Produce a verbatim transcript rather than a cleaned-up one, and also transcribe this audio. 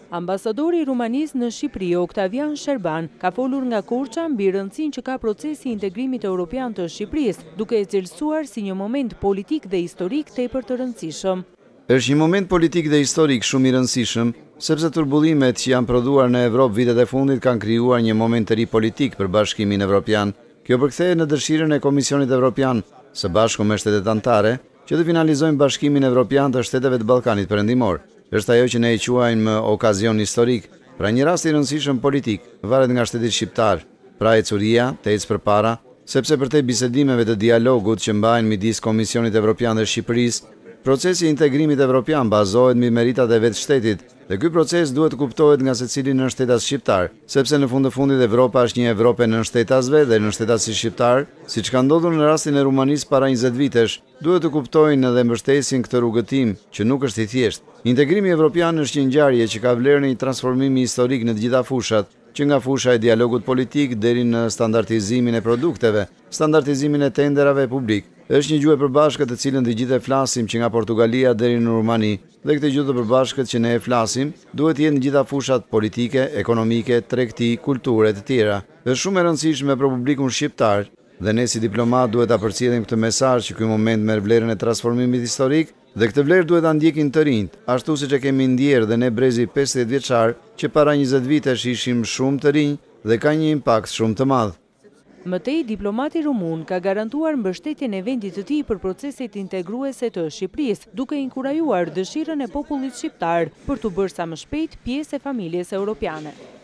Ambasadori i Rumanisë në Shqipëri, Oktavian Sherban, ka folur nga Korça mbi rëndësinë që ka procesi i integrimit evropian të Shqipërisë, duke e cilësuar si një moment politik dhe historik tepër të rëndësishëm. Është një moment politik dhe historik shumë i rëndësishëm, sepse turbullimet që janë prodhuar në Evropë vitet e fundit kanë krijuar një moment të ri politik për Bashkimin Evropian. Kjo përkthehet në dëshirën e Komisionit Evropian, së bashku me shtetet anëtare, që të finalizojnë Bashkimin Evropian të shteteve të Ballkanit Perëndimor. Është ajo që ne e quajmë okazion historik, pra një rast i rëndësishëm politik, varet nga shteti shqiptar, pra ecuria, të ecë përpara, sepse përtej bisedimeve të dialogut që mbajnë midis Komisionit Evropian dhe Shqipërisë, procesi i integrimit evropian bazohet mbi meritat e vetë shtetit, dhe ky proces duhet të kuptohet nga secili nënshtetas shqiptar, sepse në fund të fundit Evropa është një Evropë nënshtetasve dhe nënshtetasit shqiptar, siç ka ndodhur në rastin e Rumanisë para njëzet vitesh, duhet të kuptojnë dhe mbështesin këtë rrugëtim që nuk është i thjeshtë. Integrimi evropian është një ngjarje që ka vlerën e një transformimi historik në të gjitha fushat, që nga fusha e dialogut politik deri në standardizimin e produkteve, standardizimin e tenderave publik. Është një gjuhë e përbashkët të cilën të gjithë e flasim që nga Portugalia deri në Rumani, dhe këtë gjuhë të përbashkët që ne e flasim duhet jetë në gjitha fushat politike, ekonomike, tregti, kulture të tjera. Është shumë e rëndësishme për publikun shqiptar dhe ne si diplomat duhet ta përcjellim këtë mesazh që ky moment merr vlerën e transformimit historik dhe këtë vlerë duhet ta ndjekin të rinjt, ashtu siç e kemi ndjerë dhe ne brezi pesëdhjetë vjeçar që para njëzet vitesh ishim shumë të rinj dhe ka një impakt shumë të madh. Mëtej, diplomati rumun ka garantuar mbështetjen e vendit të tij për proceset integruese të Shqipërisë, duke inkurajuar dëshirën e popullit shqiptar për të bërë sa më shpejt pjesë e familjes europiane.